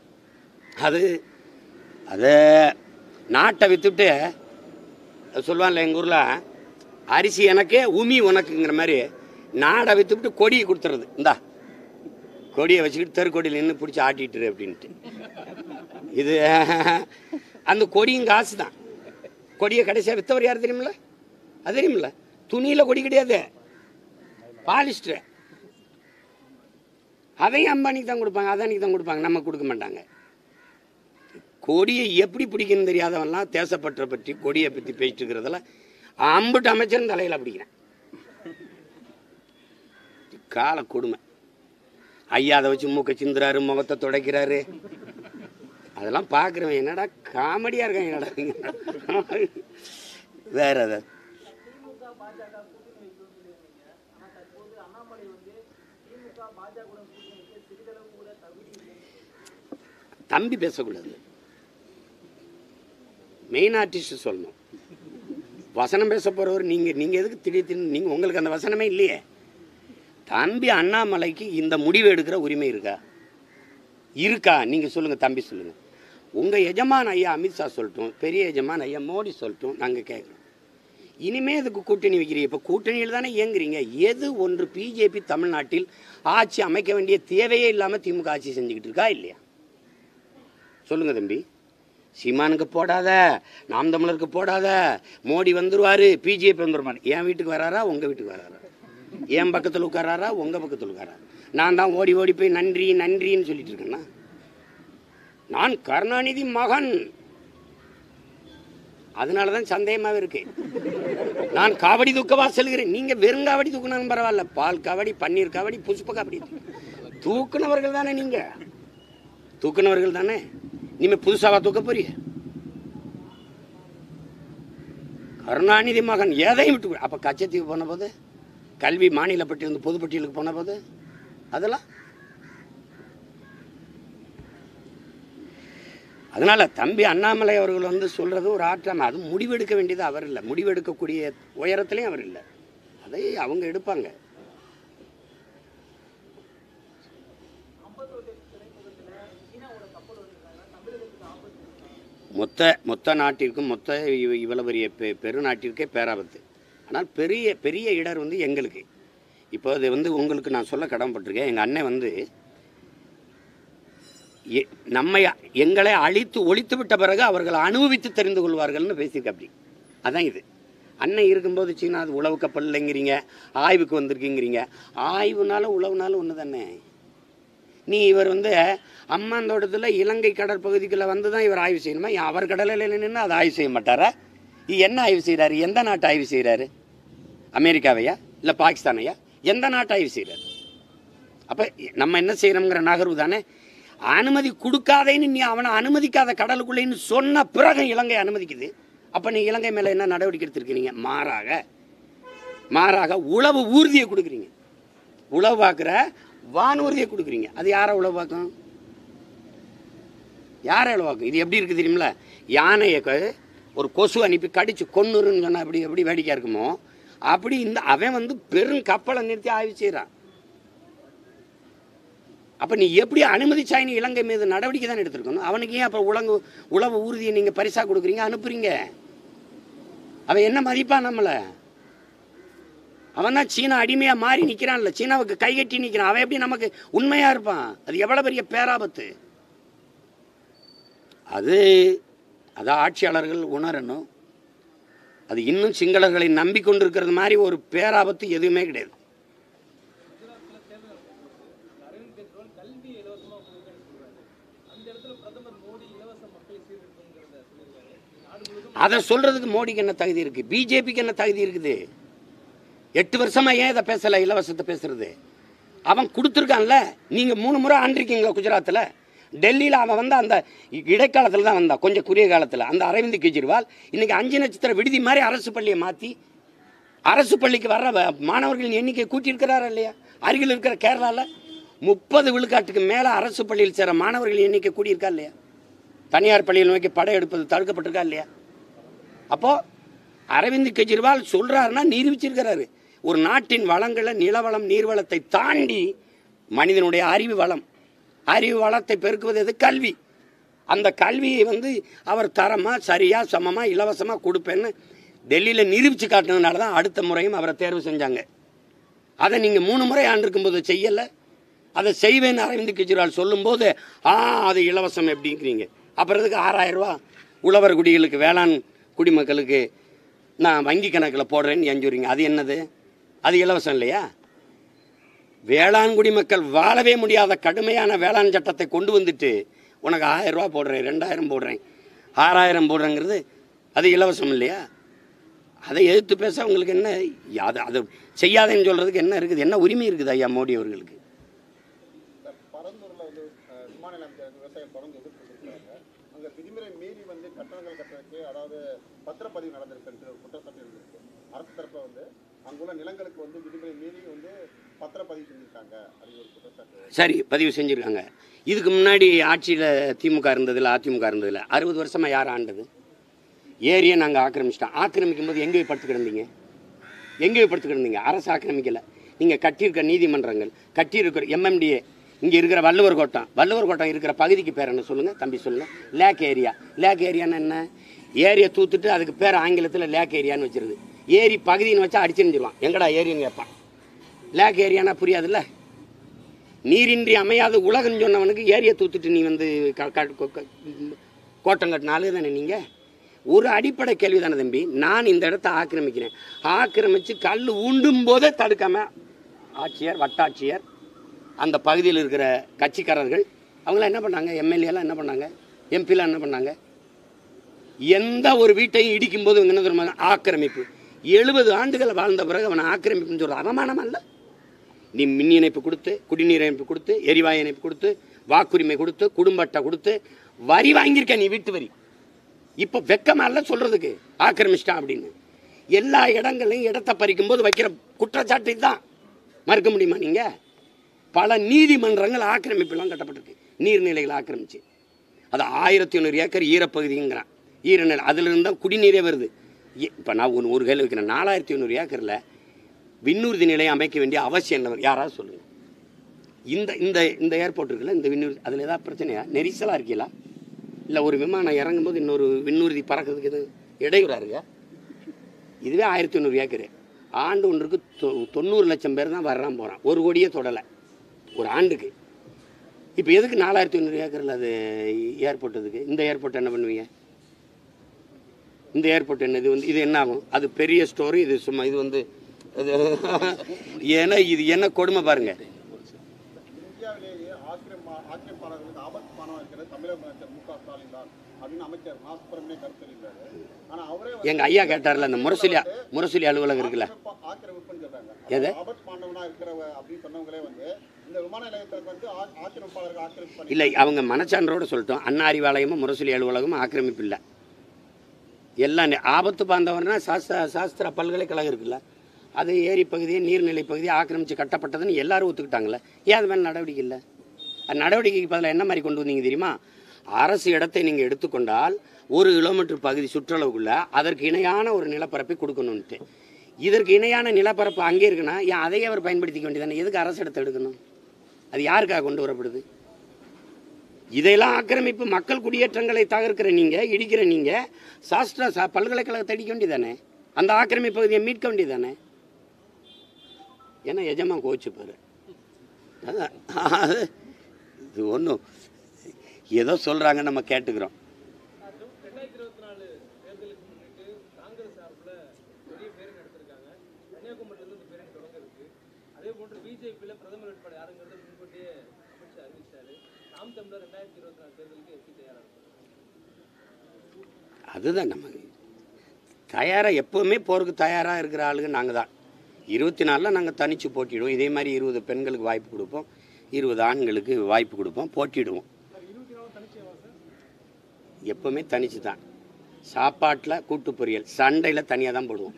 அது நாட்டை வித்துட்டு சொல்லுவான்ல எங்கள் ஊரில், அரிசி எனக்கு உமி உனக்குங்கிற மாதிரி நாடை வித்துவிட்டு கொடியை கொடுத்துறது. இந்தா கொடியை வச்சுக்கிட்டு தெருக்கொடியில் நின்று பிடிச்சி ஆட்டிட்டுரு அப்படின்ட்டு. இது அந்த கொடியும் காசு தான். கொடியை கடைசியாக வித்தவர் யார் தெரியுமில்ல? அது தெரியுமில்ல? துணியில் கொடி கிடையாது, பாலிஸ்டர். அதையும் அம்பானிக்கு தான் கொடுப்பாங்க, அதானிக்கு தான் கொடுப்பாங்க, நம்ம கொடுக்க மாட்டாங்க. கொடியை எப்படி பிடிக்கணும்னு தெரியாதவன்லாம் தேசப்பற்றை பற்றி கொடியை பற்றி பேசிட்டு இருக்கிறதுல அம்புட்டு அமைச்சரும் தலையில் பிடிக்கிறேன். கால கொடுமை. ஐயா அதை வச்சு மூக்க சிந்துறாரு, முகத்தை துடைக்கிறாரு. அதெல்லாம் பார்க்குறவன் என்னடா காமெடியாக இருக்காங்க, என்னடா வேற அதை தம்பி பேசக்கூடாது. மெயின் ஆர்டிஸ்ட் சொல்லணும். வசனம் பேச போகிறவர் நீங்கள் எதுக்கு திடீர்னு நீங்கள் உங்களுக்கு அந்த வசனமே இல்லையே. தம்பி அண்ணாமலைக்கு இந்த முடிவு எடுக்கிற உரிமை இருக்கா நீங்கள் சொல்லுங்கள். தம்பி சொல்லுங்கள். உங்கள் எஜமான் ஐயா அமித்ஷா சொல்லட்டும், பெரிய எஜமான் ஐயா மோடி சொல்லட்டும், நாங்கள் கேட்குறோம். இனிமேல் இதுக்கு கூட்டணி வைக்கிறீங்க. இப்போ கூட்டணியில் தானே இயங்குறீங்க. எது ஒன்று பிஜேபி தமிழ்நாட்டில் ஆட்சி அமைக்க வேண்டிய தேவையே இல்லாமல் திமுக ஆட்சி செஞ்சுக்கிட்டு இருக்கா இல்லையா? சொல்லுங்க தம்பி. சீமானுக்கு போடாத, நாம் தமிழருக்கு போடாத, மோடி வந்துருவாரு, பிஜேபி வந்துருவாரு. என் வீட்டுக்கு வராரா, உங்கள் வீட்டுக்கு வராரா? என் பக்கத்தில் உட்காராரா, உங்கள் பக்கத்தில் உட்காராரா? நான் தான் ஓடி ஓடி போய் நன்றி நன்றின்னு சொல்லிட்டு இருக்கேன்னா? நான் கருணாநிதி மகன், அதனால தான் சந்தேகமாகவே இருக்கு. நான் காவடி தூக்கவா செல்கிறேன். நீங்கள் வெறுங்காவடி தூக்குனாலும் பரவாயில்ல, பால் காவடி, பன்னீர் காவடி, புஷ்ப காவடி தூக்குனவர்கள் தானே. நீங்கள் தூக்குனவர்கள் தானே. இனிமேல் புதுசாவா தூக்க போறீங்க? கருணாநிதி மகன் எதையும் விட்டு. அப்போ கச்சத்தீவு போன போது, கல்வி மாநில பட்டியல் பொதுப்பட்டியலுக்கு போன போது, அதெல்லாம் அதனால தம்பி அண்ணாமலை அவர்கள் வந்து சொல்றது ஒரு ஆற்றாம. அது முடிவெடுக்க வேண்டியது அவர் இல்லை, முடிவெடுக்கக்கூடிய உயரத்திலையும் அவர் இல்லை. அதை அவங்க எடுப்பாங்க. மொத்த நாட்டிற்கும் இவ்வளவு பெரிய பெருநாட்டிற்கே பேராபத்து. ஆனால் பெரிய பெரிய இடர் வந்து எங்களுக்கு. இப்போ அது வந்து உங்களுக்கு நான் சொல்ல கடமைப்பட்டிருக்கேன். எங்கள் அண்ணன் வந்து எங்களை அழித்து ஒழித்து விட்ட பிறகு அவர்கள் அனுபவித்து தெரிந்து கொள்வார்கள்னு பேசியிருக்க. அப்படி அதான் இது. அண்ணன் இருக்கும்போது சீனா அது உளவு கப்பல் இல்லைங்கிறீங்க, ஆய்வுக்கு வந்திருக்கீங்கிறீங்க. ஆய்வுனாலும் உளவுனாலும் ஒன்று தானே. நீ இவர் வந்து அம்மாந்தோட்டத்தில் இலங்கை கடற்பகுதிக்குள்ளே வந்து தான் இவர் ஆய்வு செய்யணுமா? அவர் கடலில் நின்று அதை ஆய்வு செய்ய மாட்டாரா? இது என்ன ஆய்வு செய்கிறாரு? எந்த நாட்டை ஆய்வு செய்கிறாரு? அமெரிக்காவையா இல்லை பாகிஸ்தானையா? எந்த நாட்டை ஆய்வு செய்கிறாரு? அப்போ நம்ம என்ன செய்யணுங்கிற நகர்வு தானே. அனுமதி கொடுக்காதேன்னு நீ அவனை அனுமதிக்காத கடலுக்குள்ளேன்னு சொன்ன பிறகு இலங்கை அனுமதிக்குது. அப்போ நீ இலங்கை மேலே என்ன நடவடிக்கை எடுத்திருக்கிறீங்க? மாறாக உளவு ஊர்தியை கொடுக்குறீங்க. உளவு பார்க்குற வானூர்தியை கொடுக்குறீங்க. அது யாரை உளவு பார்க்கும்? யாரை உளவு பார்க்கும்? இது எப்படி இருக்குது தெரியுமில்ல? யானையை ஒரு கொசு அனுப்பி கடிச்சு கொன்னுருன்னு சொன்னால் எப்படி வேடிக்கையாக இருக்குமோ அப்படி இந்த அவன் வந்து பெரும் கப்பலை நிறுத்தி ஆய்வு செய்கிறான். அப்போ நீ எப்படி அனுமதிச்சாய்? நீ இலங்கை மீது நடவடிக்கை தான் எடுத்துருக்கணும். அவனுக்கு ஏன் அப்போ உளவு ஊர்தியை நீங்கள் பரிசாக கொடுக்குறீங்க, அனுப்புறீங்க? அவன் என்ன மதிப்பா நம்மளை? அவன் தான் சீனா அடிமையா மாறி நிக்கிறான்ல, சீனாவுக்கு கைகட்டி நிக்கிறான். அவன் எப்படி நமக்கு உண்மையா இருப்பான்? அது எவ்வளவு பெரிய பேராபத்து. அதை ஆட்சியாளர்கள் உணரணும். அது இன்னும் சிங்களர்களை நம்பிக்கொண்டிருக்கிறது மாதிரி ஒரு பேராபத்து எதுவுமே கிடையாது. அதை சொல்றதுக்கு மோடிக்கு என்ன தகுதி இருக்கு? பிஜேபிக்கு என்ன தகுதி இருக்குது? 8 வருஷமா ஏன் இதை பேசல? இலவசத்தை பேசுறது அவன் கொடுத்துருக்கான்ல. நீங்க 3 முறை ஆண்டிருக்கீங்களா குஜராத்தில்? டெல்லியில் அவன் வந்து அந்த இடைக்காலத்தில் தான் வந்தான், கொஞ்சம் குறுகிய காலத்தில். அந்த அரவிந்த் கெஜ்ரிவால் இன்னைக்கு 5 நட்சத்திர விடுதி மாதிரி அரசு பள்ளியை மாற்றி அரசு பள்ளிக்கு வர்ற மாணவர்களின் எண்ணிக்கை கூட்டியிருக்கிறாரா இல்லையா? அருகில் இருக்கிற கேரளாவில் 30 விழுக்காட்டுக்கு மேலே அரசு பள்ளியில் சேர மாணவர்களின் எண்ணிக்கை கூடியிருக்கா இல்லையா? தனியார் பள்ளியில் நோக்கி படையெடுப்பது தடுக்கப்பட்டிருக்கா இல்லையா? அப்போ அரவிந்த் கெஜ்ரிவால் சொல்றாருன்னா நிரூபிச்சிருக்கிறாரு. ஒரு நாட்டின் வளங்களை, நிலவளம், நீர்வளத்தை தாண்டி மனிதனுடைய அறிவு வளத்தை பெருக்குவது எது? கல்வி. அந்த கல்வியை வந்து அவர் தரமா, சரியா, சமமா, இலவசமா கொடுப்பேன்னு டெல்லியில் நிரூபிச்சு காட்டினதுனால தான் அடுத்த முறையும் அவரை தேர்வு செஞ்சாங்க. அதை நீங்கள் 3 முறை ஆண்டிருக்கும் போது செய்யலை. அதை செய்வேன்னு அரவிந்த் கெஜ்ரிவால் சொல்லும்போது அது இலவசம் எப்படிங்கிறீங்க. அப்புறம் இதுக்கு 6000 ரூபா உழவர் குடிகளுக்கு, வேளாண் குடிமக்களுக்கு நான் வங்கி கணக்கில் போடுறேன்னு எஞ்சுறீங்க. அது என்னது? அது இலவசம் இல்லையா? வேளாண் குடிமக்கள் வாழவே முடியாத கடுமையான வேளாண் சட்டத்தை கொண்டு வந்துட்டு உனக்கு 1000 ரூபா போடுறேன், 2000 போடுறேன், 6000 போடுறேங்கிறது அது இலவசம் இல்லையா? அதை எதிர்த்து பேச உங்களுக்கு என்ன? அது செய்யாதேன்னு சொல்றதுக்கு என்ன இருக்குது? என்ன உரிமை இருக்குது ஐயா மோடி அவர்களுக்கு? பரந்தூர்ல வந்து விமான நிலையம் விவசாயம் தொடர்ந்து எதிர்ப்பு அங்க விதிமுறை மீறி வந்து கட்டணங்கள் கட்டுறதுக்கு, அதாவது பத்திரப்பதிவு நடந்திருக்கு குற்றச்சாட்டு இருந்திருக்கு. அரசு தரப்புல வந்து அங்குள்ள நிலங்களுக்கு வந்து விதிமுறை மீறி வந்து பத்திரப்பதிவு செஞ்சிருக்காங்க. அது ஒரு குற்றச்சாட்டு. சரி, பதிவு செஞ்சுருக்காங்க. இதுக்கு முன்னாடி ஆட்சியில் திமுக இருந்ததில்ல, அதிமுக இருந்ததில்ல. 60 வருஷமாக யார் ஆண்டது? ஏரியை நாங்கள் ஆக்கிரமிச்சிட்டோம். ஆக்கிரமிக்கும் போது எங்கே படுத்து கிடந்தீங்க? அரசு ஆக்கிரமிக்கலை. நீங்கள் கட்டியிருக்க நீதிமன்றங்கள், கட்டியிருக்கிற MMDA, இங்கே இருக்கிற வள்ளுவர் கோட்டம் இருக்கிற பகுதிக்கு பேர் என்ன சொல்லுங்கள் தம்பி? சொல்லுங்கள். லேக் ஏரியான்னு என்ன? ஏரியை தூத்துட்டு அதுக்கு பேர் ஆங்கிலத்தில் லேக் ஏரியான்னு வச்சிருது. ஏரி பகுதின்னு வச்சா அடிச்சிருந்துருவான். எங்கடா ஏரின்னு கேட்பான். லேக் ஏரியானா புரியாதுல்ல. நீரின்றி அமையாத உலகன்னு சொன்னவனுக்கு ஏரியை தூத்துட்டு நீ வந்து கோட்டம் கட்டினாலே தானே நீங்கள்? ஒரு அடிப்படை கேள்வி தானே தம்பி. நான் இந்த இடத்த ஆக்கிரமிக்கிறேன், ஆக்கிரமித்து கல் ஊண்டும் போதே தடுக்காம ஆட்சியர், வட்டாட்சியர், அந்த பகுதியில் இருக்கிற கட்சிக்காரர்கள் அவங்களாம் என்ன பண்ணாங்க? எம்எல்ஏலாம் என்ன பண்ணாங்க? எம்பிலாம் என்ன பண்ணாங்க? எந்த ஒரு வீட்டையும் இடிக்கும் போது என்ன தெரியுமா? ஆக்கிரமிப்பு. 70 ஆண்டுகள் வாழ்ந்த பிறகு அவனை ஆக்கிரமிப்புன்னு சொல்கிற அவமானம் அல்ல? நீ மின் இணைப்பு கொடுத்து, குடிநீர் இணைப்பு கொடுத்து, எரிவாயு இணைப்பு கொடுத்து, வாக்குரிமை கொடுத்து, குடும்ப அட்டை கொடுத்து, வரி வாங்கியிருக்க நீ, வீட்டு வரி. இப்போ வெக்கமா இல்லை சொல்கிறதுக்கு ஆக்கிரமிச்சிட்டான் அப்படின்னு? எல்லா இடங்களையும் இடத்தை பறிக்கும் போது வைக்கிற குற்றச்சாட்டு தான் மறுக்க முடியுமா நீங்கள்? பல நீதிமன்றங்கள் ஆக்கிரமிப்புலாம் கட்டப்பட்டிருக்கு, நீர்நிலைகளை ஆக்கிரமிச்சு. அது 1100 ஏக்கர் ஈரப்பகுதிங்கிறான், ஈரநிலை. அதிலிருந்து தான் குடிநீரே வருது. இப்போ நான் ஒரு கேள்வி வைக்கிறேன். 4100 ஏக்கரில் விண்ணூர்தி நிலையம் அமைக்க வேண்டிய அவசியம் என்ன? யாராவது சொல்லுங்கள். இந்த ஏர்போர்ட் இருக்குல்ல, இந்த விண்ணூர்தி, அதில் ஏதாவது பிரச்சனையா? நெரிசலாக இருக்கீங்களா? இல்லை ஒரு விமானம் இறங்கும்போது இன்னொரு விண்ணூர்தி பறக்கிறதுக்கு எது இடையூறாக இருக்கா? இதுவே 1100 ஏக்கரு. ஆண்டு ஒன்றுக்கு 90 லட்சம் பேர் தான் வர்றான் போகிறான். 1 கோடியே தொடலை ஒரு ஆண்டுக்கு. இப்போ எதுக்கு 4100 ஏக்கரில் அது ஏர்போர்ட்? இதுக்கு இந்த ஏர்போர்ட் என்ன பண்ணுவீங்க? இந்த ஏர்போர்ட் என்ன இது என்ன ஆகும்? அது பெரிய ஸ்டோரி. இது சும்மா இது வந்து ஏன்னா இது என்ன கொடுமை பாருங்க. இந்தியாவிலேயே ஆக்கிரமிப்பாளர்களுக்கு ஆபத்தானவா இருக்கிறது தமிழக முதலமைச்சர் மு க ஸ்டாலின் தான் அப்படின்னு அமைச்சர் மாசுபுரமே கருத்து தெரிவித்தாரு. ஆனா அவரே எங்க ஐயா கேட்டார்ல, அந்த முரசொலி அலுவலகம் இருக்குல்ல, ஆக்கிரமிப்புன்னு சொல்றாங்க. எது ஆபத்தானவனா இருக்கிற அப்படின்னு சொன்னவங்களே வந்து இந்த விமான நிலையத்துக்கு வந்து ஆக்கிரமிப்பாளர்கள் ஆக்கிரமிப்பு இல்லை. அவங்க மனச்சான்றோட சொல்லிட்டோம். அண்ணா அறிவாலயமும் முரசொலி அலுவலகமும் ஆக்கிரமிப்பு இல்லை. எல்லாம் ஆபத்து பாந்தவர்னா சாஸ்திரா பல்கலைக்கழகம் இருக்குல்ல, அது ஏரி பகுதியை, நீர்நிலை பகுதியை ஆக்கிரமித்து கட்டப்பட்டதுன்னு எல்லாரும் ஒத்துக்கிட்டாங்களே. ஏன் அது மேலே நடவடிக்கை இல்லை? அது நடவடிக்கைக்கு பதிலாக என்ன மாதிரி கொண்டு வந்தீங்க தெரியுமா? அரசு இடத்தை நீங்கள் எடுத்துக்கொண்டால் 1 கிலோமீட்டர் பகுதி சுற்றளவுக்குள்ள அதற்கு இணையான ஒரு நிலப்பரப்பை கொடுக்கணுன்ட்டு. இதற்கு இணையான நிலப்பரப்பு அங்கே இருக்குன்னா ஏன் அதையே அவர் பயன்படுத்திக்க வேண்டியதானே? எதுக்கு அரசு இடத்தை எடுக்கணும்? அது யாருக்காக கொண்டு வரப்படுது? இதையெல்லாம் ஆக்கிரமிப்பு, மக்கள் குடியேற்றங்களை தகர்க்கிற நீங்கள், இடிக்கிற நீங்கள், சாஸ்திரா பல்கலைக்கழகத்தை அடிக்க வேண்டியதானே? அந்த ஆக்கிரமிப்பு பகுதியை மீட்க வேண்டியதானே? ஏன்னா எஜமான் கோச்சுப்பாரு. அதான் இது ஒன்றும் ஏதோ சொல்கிறாங்க, நம்ம கேட்டுக்கிறோம். 2024 தேர்தலுக்கு முன்னிட்டு காங்கிரஸ் சார்பில் பெரிய பேரணி நடத்திருக்காங்க. கன்னியாகுமரியிலிருந்து இந்த பேரணி தொடங்க இருக்கு. அதே போன்று பிஜேபியில் பிரதமர் வேட்பாளர் யாருங்கிறத முன்கூட்டியே அமித்ஷா அறிவிச்சாரு. நாம் தமிழர் 2024 தேர்தலுக்கு எப்படி தயாராக இருக்கும்? அதுதான் நம்ம தயாராக, எப்போவுமே போருக்கு தயாராக இருக்கிற ஆளுங்க நாங்கள் தான். 24 நாங்கள் தனித்து போட்டிடுவோம். இதே மாதிரி 20 பெண்களுக்கு வாய்ப்பு கொடுப்போம், 20 ஆண்களுக்கு வாய்ப்பு கொடுப்போம், போட்டிடுவோம். எப்போவுமே தனிச்சு தான். சாப்பாட்டில் கூட்டு பொரியல், சண்டையில் தனியாக தான் போடுவோம்.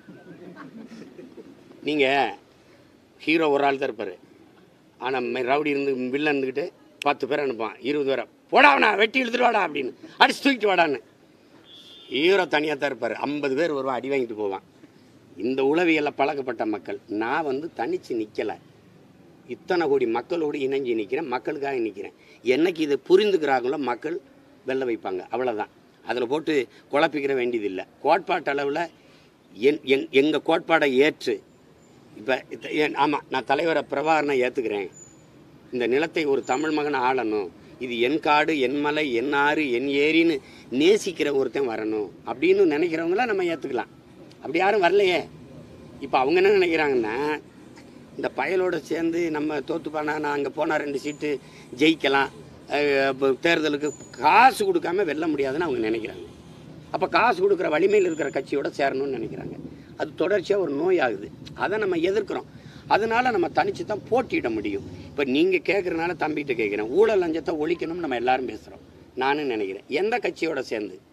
நீங்கள் ஹீரோ ஒரு ஆள் தான் இருப்பார், ஆனால் ரவுடி இருந்து வில்ல இருந்துக்கிட்டு 10 பேர் அனுப்பான், 20 பேரை போடாவண்ணா வெட்டி இழுத்துட்டு வாடா அப்படின்னு அடிச்சு தூக்கிட்டு வாடான்னு. ஹீரோ தனியாக தான் இருப்பார், 50 பேர் வருவான், அடி வாங்கிட்டு போவான். இந்த உளவியலில் பழக்கப்பட்ட மக்கள். நான் வந்து தனித்து நிற்கலை, இத்தனை கோடி மக்களோடு இணைஞ்சு நிற்கிறேன், மக்களுக்காக நிற்கிறேன். என்னைக்கு இதை புரிந்துக்கிறாங்களோ மக்கள் வெல்ல வைப்பாங்க, அவ்வளோதான். அதில் போட்டு குழப்பிக்கிற வேண்டியதில்லை. கோட்பாட்டு அளவில் எங்கள் கோட்பாடை ஏற்று இப்போ ஆமாம், நான் தலைவரை பிரபாகரனை ஏற்றுக்கிறேன். இந்த நிலத்தை ஒரு தமிழ் மகன் ஆளணும், இது என் காடு, என் மலை, என் ஆறு, என் ஏரின்னு நேசிக்கிற ஒருத்தன் வரணும் அப்படின்னு நினைக்கிறவங்களாம் நம்ம ஏற்றுக்கலாம். அப்படி யாரும் வரலையே. இப்போ அவங்க என்ன நினைக்கிறாங்கன்னா, இந்த பயலோடு சேர்ந்து நம்ம தோற்றுப்பானா, நான் அங்கே போனால் 2 சீட்டு ஜெயிக்கலாம், தேர்தலுக்கு காசு கொடுக்காம வெல்ல முடியாதுன்னு அவங்க நினைக்கிறாங்க. அப்போ காசு கொடுக்குற வலிமையில் இருக்கிற கட்சியோட சேரணும்னு நினைக்கிறாங்க. அது தொடர்ச்சியாக ஒரு நோய் ஆகுது. அதை நம்ம எதிர்க்கிறோம். அதனால நம்ம தனித்து தான் போட்டியிட முடியும். இப்போ நீங்கள் கேட்குறதுனால தம்பிகிட்ட கேட்குறேன், ஊழல் லஞ்சத்தை ஒழிக்கணும்னு நம்ம எல்லாரும் பேசுகிறோம். நானும் நினைக்கிறேன், எந்த கட்சியோட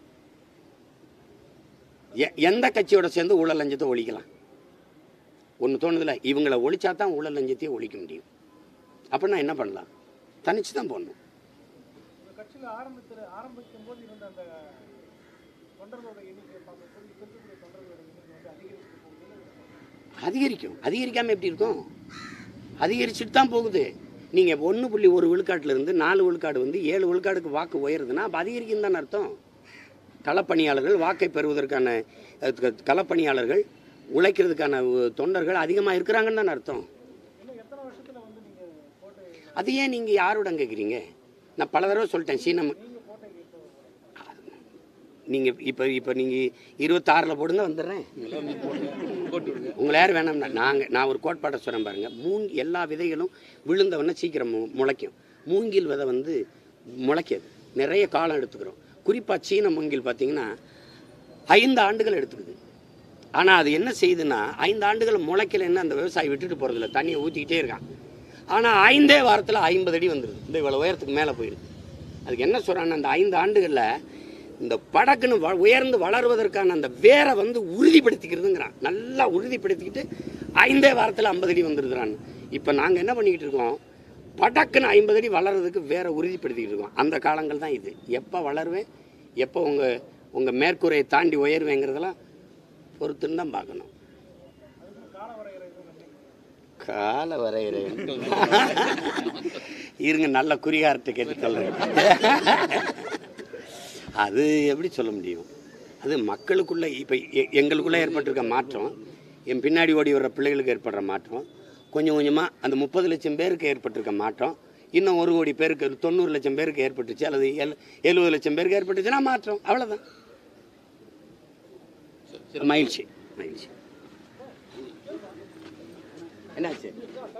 சேர்ந்து ஊழல் லஞ்சத்தை ஒழிக்கலாம்? ஒன்று தோணுதில்ல, இவங்களை ஒழிச்சா தான் ஊழல் லஞ்சத்தையே ஒழிக்க முடியும். அப்படின்னா என்ன பண்ணலாம்? தனிச்சு தான் போடணும். கட்சியில் ஆரம்பிக்கும் போது இருந்த அந்த தொண்டர்களோட எண்ணிக்கை அதிகரிக்காமல் எப்படி இருக்கும்? அதிகரிச்சுட்டு தான் போகுது. நீங்கள் 1.1 விழுக்காட்டிலிருந்து 4 விழுக்காடு வந்து 7 விழுக்காடுக்கு வாக்கு உயருதுன்னா அப்போ அதிகரிக்கும் தானே அர்த்தம். களப்பணியாளர்கள் வாக்கை பெறுவதற்கான களப்பணியாளர்கள், உழைக்கிறதுக்கான தொண்டர்கள் அதிகமாக இருக்கிறாங்கன்னு தானே அர்த்தம். அது ஏன் நீங்கள் யாரோட கேட்குறீங்க? நான் பல தடவை சொல்லிட்டேன். நீங்கள் இப்போ நீங்கள் 26 போடுங்க, வந்துடுறேன். உங்களை யார் வேணாம்னா நான் ஒரு கோட்பாட்டை சொல்கிறேன் பாருங்கள். எல்லா விதைகளும் விழுந்தவொடனே சீக்கிரம் முளைக்கும். மூங்கில் விதை வந்து முளைக்காது, நிறைய காலம் எடுத்துக்கிறோம். குறிப்பாக சீன மூங்கில் பார்த்தீங்கன்னா 5 ஆண்டுகள் எடுத்துக்குது. ஆனால் அது என்ன செய்யுதுன்னா, 5 ஆண்டுகள் முளைக்கலைன்னு அந்த விவசாயி விட்டுட்டு போகிறதில்ல, தண்ணியை ஊற்றிக்கிட்டே இருக்கான். ஆனால் 5 வாரத்தில் 50 அடி வந்துடுது, இந்த இவ்வளோ உயரத்துக்கு மேலே போயிடுது. அதுக்கு என்ன சொல்கிறாங்கன்னா, அந்த 5 ஆண்டுகளில் இந்த படக்குன்னு உயர்ந்து வளருவதற்கான அந்த வேரை வந்து உறுதிப்படுத்திக்கிறதுங்கிறான். நல்லா உறுதிப்படுத்திக்கிட்டு 5 வாரத்தில் 50 அடி வந்துடுறான்னு. இப்போ நாங்கள் என்ன பண்ணிக்கிட்டு இருக்கோம், படக்குன்னு 50 அடி வளர்கிறதுக்கு வேரை உறுதிப்படுத்திக்கிட்டு இருக்கோம். அந்த காலங்கள் தான் இது. எப்போ வளருவேன், எப்போ உங்கள் மேற்கூரையை தாண்டி உயர்வேங்கிறதெல்லாம் பொறுத்துன்னு தான் பார்க்கணும். கால வரையறை இருங்க, நல்ல குறிகாரத்தை கேட்டு சொல்கிறேன். அது எப்படி சொல்ல முடியும்? அது மக்களுக்குள்ளே இப்போ எங்களுக்குள்ளே ஏற்பட்டிருக்க மாற்றம், என் பின்னாடி ஓடி வர்ற பிள்ளைகளுக்கு ஏற்படுற மாற்றம், கொஞ்சம் கொஞ்சமாக அந்த 30 லட்சம் பேருக்கு ஏற்பட்டிருக்க மாற்றம், இன்னும் 1 கோடி பேருக்கு 90 லட்சம் பேருக்கு ஏற்பட்டுச்சு, அல்லது 70 லட்சம் பேருக்கு ஏற்பட்டுச்சுன்னா மாற்றம். அவ்வளோதான். மகிழ்ச்சி. என்னாச்சு?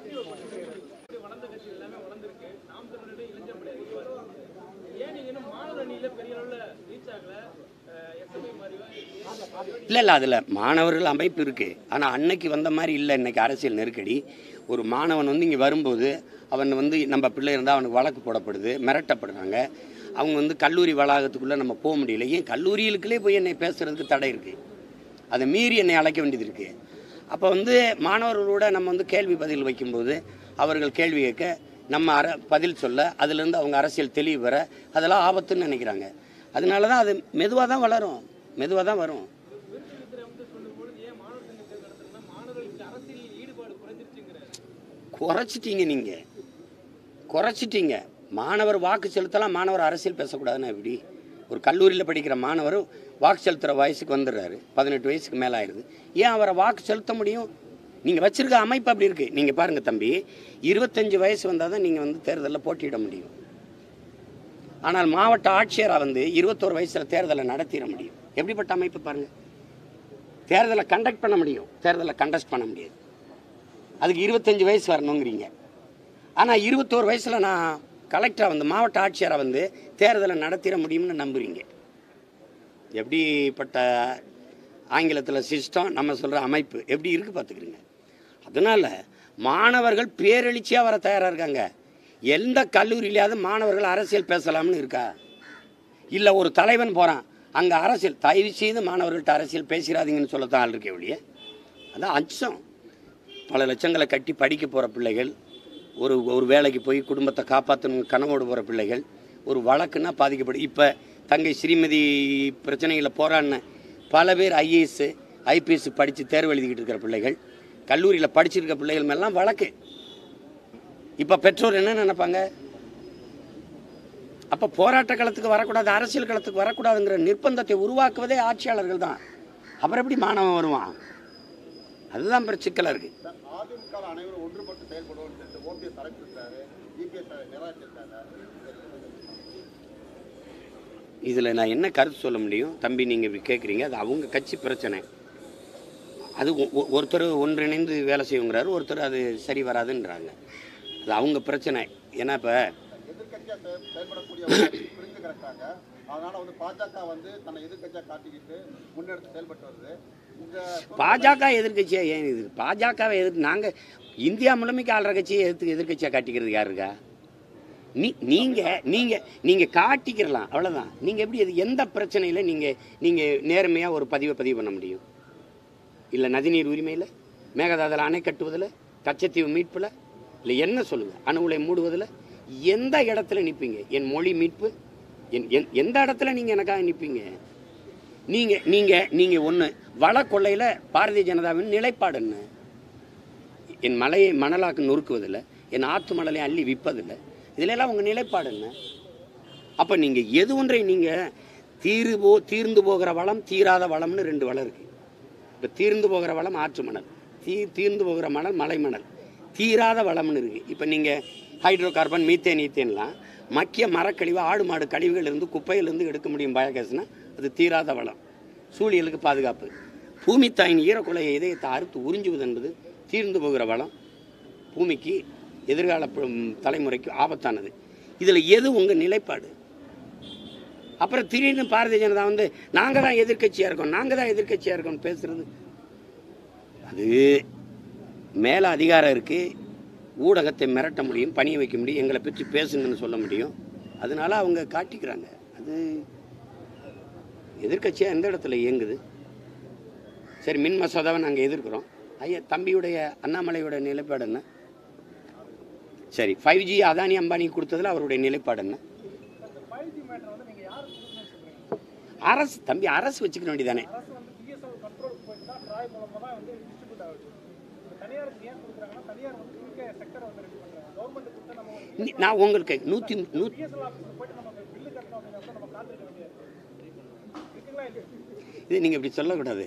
இல்லை அதில் மாணவர்கள் அமைப்பு இருக்குது. ஆனால் அன்னைக்கு வந்த மாதிரி இல்லை. இன்றைக்கி அரசியல் நெருக்கடி. ஒரு மாணவன் வந்து இங்கே வரும்போது அவன் வந்து நம்ம பிள்ளை இருந்தால் அவனுக்கு வழக்கு போடப்படுது, மிரட்டப்படுறாங்க. அவங்க வந்து கல்லூரி வளாகத்துக்குள்ளே நம்ம போக முடியல. ஏன் கல்லூரிகளுக்குள்ளே போய் என்னை பேசுகிறதுக்கு தடை இருக்குது, அதை மீறி என்னை அழைக்க வேண்டியது இருக்குது. அப்போ வந்து மாணவர்களோட நம்ம வந்து கேள்வி பதில் வைக்கும்போது அவர்கள் கேள்வி கேட்க, நம்ம பதில் சொல்ல, அதுலேருந்து அவங்க அரசியல் தெளிவு வர, அதெல்லாம் ஆபத்துன்னு நினைக்கிறாங்க. அதனால தான் அது மெதுவாக தான் வளரும், மெதுவாக தான் வரும். குறைச்சிட்டீங்க. மாணவர் வாக்கு செலுத்தலாம், மாணவர் அரசியல் பேசக்கூடாதுன்னா எப்படி? ஒரு கல்லூரியில் படிக்கிற மாணவர் வாக்கு செலுத்துகிற வயசுக்கு வந்துடுறாரு, 18 வயசுக்கு மேலே ஆயிடுது. ஏன் அவரை வாக்கு செலுத்த முடியும்? நீங்கள் வச்சிருக்க அமைப்பு அப்படி இருக்குது. நீங்கள் பாருங்கள் தம்பி, 25 வயசு வந்தால் தான் நீங்கள் வந்து தேர்தலில் போட்டியிட முடியும். ஆனால் மாவட்ட ஆட்சியராக வந்து 21 வயசில் தேர்தலை நடத்திட முடியும். எப்படிப்பட்ட அமைப்பு பாருங்கள். தேர்தலை கண்டக்ட் பண்ண முடியும், தேர்தலை கண்டஸ்ட் பண்ண முடியாது. அதுக்கு 25 வயசு வரணுங்கிறீங்க. ஆனால் 21 வயசில் நான் கலெக்டராக வந்து மாவட்ட ஆட்சியராக வந்து தேர்தலை நடத்திட முடியும்னு நம்புறீங்க. எப்படிப்பட்ட ஆங்கிலத்தில் சிஸ்டம், நம்ம சொல்கிற அமைப்பு எப்படி இருக்குது பார்த்துக்கிறீங்க. அதனால் மாணவர்கள் பேரெழுச்சியாக வர தயாராக இருக்காங்க. எந்த கல்லூரியிலையாவது மாணவர்கள் அரசியல் பேசலாம்னு இருக்கா? இல்லை ஒரு தலைவன் போகிறான் அங்கே அரசியல், தயவு செய்து மாணவர்கள்ட்ட அரசியல் பேசிடாதீங்கன்னு சொல்லத்தான் ஆள் இருக்கே ஒழிய, அதான் அச்சம். பல லட்சங்களை கட்டி படிக்க போகிற பிள்ளைகள், ஒரு வேலைக்கு போய் குடும்பத்தை காப்பாற்றணும் கனவோடு போகிற பிள்ளைகள், ஒரு வழக்குன்னா பாதிக்கப்படும். இப்போ தங்கை ஸ்ரீமதி பிரச்சனைகளை போராடின பல பேர் ஐஏஎஸ் ஐபிஎஸ் படித்து தேர்வு எழுதிக்கிட்டு இருக்கிற பிள்ளைகள், கல்லூரியில் படிச்சிருக்க பிள்ளைகள் மேலாம் வழக்கு. இப்போ பெற்றோர் என்ன நினைப்பாங்க? அப்போ போராட்ட களத்துக்கு வரக்கூடாது, அரசியல் களத்துக்கு வரக்கூடாதுங்கிற நிர்பந்தத்தை உருவாக்குவதே ஆட்சியாளர்கள் தான். அப்புறம் எப்படி மாணவன் வருவான்? அதுதான் சிக்கலாக இருக்குது. அதிமுக அனைவரும் ஒன்றுபட்டு செயல்படுவோம் ஓபிஎஸ் அரசிருக்காரு, இபிஎஸ் நிராகரிச்சிருக்காங்க. இதில் நான் என்ன கருத்து சொல்ல முடியும் தம்பி? நீங்கள் இப்படி கேட்குறீங்க, அது அவங்க கட்சி பிரச்சனை. அது ஒருத்தர் ஒன்றிணைந்து வேலை செய்யுங்கிறாரு, ஒருத்தர் அது சரி வராதுன்றாங்க. அது அவங்க பிரச்சனை. ஏன்னா இப்போ எதிர்கட்சியாக செயல்படக்கூடிய புரிந்து கிடக்காங்க. அதனால வந்து பாஜக வந்து தன்னை எதிர்கட்சியாக காட்டிக்கிட்டு முன்னெடுத்து செயல்பட்டு வருது. இந்த பாஜக எதிர்கட்சியாக ஏன் இது? பாஜகவை எதிர்த்து நாங்கள் இந்தியா முழுமைக்கு ஆளுற கட்சியை எதிர்கட்சியாக காட்டிக்கிறது யார் இருக்கா? நீங்கள் காட்டிக்கிறலாம், அவ்வளோதான். நீங்கள் எப்படி அது எந்த பிரச்சனையில் நீங்கள் நேர்மையாக ஒரு பதிவு பண்ண முடியும்? இல்லை நதிநீர் உரிமையில், மேகதாதுல அணை கட்டுவதில், கச்சத்தீவு மீட்பில், இல்லை என்ன சொல்லுங்கள், அணு உலை மூடுவதில் எந்த இடத்துல நிற்பீங்க? என் மொழி மீட்பு எந்த இடத்துல நீங்கள் எனக்காக நிற்பீங்க? நீங்கள் ஒன்று வள கொள்ளையில் பாரதிய ஜனதாவின் நிலைப்பாடு என்ன? என் மலையை மணலாக்கு நொறுக்குவதில்லை, என் ஆற்று மணலை அள்ளி விற்பதில்லை, இதிலெல்லாம் உங்கள் நிலைப்பாடு என்ன? அப்போ நீங்கள் எது ஒன்றை நீங்கள் தீர்ந்து போகிற வளம், தீராத வளம்னு 2 வளம் இருக்குது. இப்போ தீர்ந்து போகிற வளம் ஆற்று மணல், தீர்ந்து போகிற மணல் மலை மணல், தீராத வளம்னு இருக்குது. இப்போ நீங்கள் ஹைட்ரோ கார்பன், மீத்தேன், ஈத்தேன்லாம் மக்கிய மரக்கழிவு, ஆடு மாடு கழிவுகளிலிருந்து குப்பையிலிருந்து எடுக்க முடியும் பயோகேஸ்னா அது தீராத வளம். சூழியலுக்கு பாதுகாப்பு. பூமி தாயின் ஈரக்குலையை இதயத்தை அறுத்து உறிஞ்சுவது என்பது தீர்ந்து போகிற வளம், பூமிக்கு எதிர்கால தலைமுறைக்கு ஆபத்தானது. இதில் எது உங்கள் நிலைப்பாடு? அப்புறம் திடீர்னு பாரதிய ஜனதா வந்து நாங்கள் தான் எதிர்கட்சியாக இருக்கோம் பேசுறது, அது மேலே அதிகாரம் இருக்குது, ஊடகத்தை மிரட்ட முடியும், பணிய வைக்க முடியும், எங்களை பற்றி பேசுங்கன்னு சொல்ல முடியும். அதனால அவங்க காட்டிக்கிறாங்க. அது எதிர்கட்சியாக எந்த இடத்துல இயங்குது? சரி, மின் மசோதாவை நாங்கள் எதிர்க்கிறோம். ஐயா தம்பியுடைய அண்ணாமலையோட நிலைப்பாடு என்ன? சரி, 5G அதானி அம்பானி கொடுத்ததில் அவருடைய நிலைப்பாடு என்ன? அரசு தம்பி, அரசு வச்சுக்க வேண்டியதானே. நான் உங்களுக்கு 100 இது நீங்கள் இப்படி சொல்லக்கூடாது.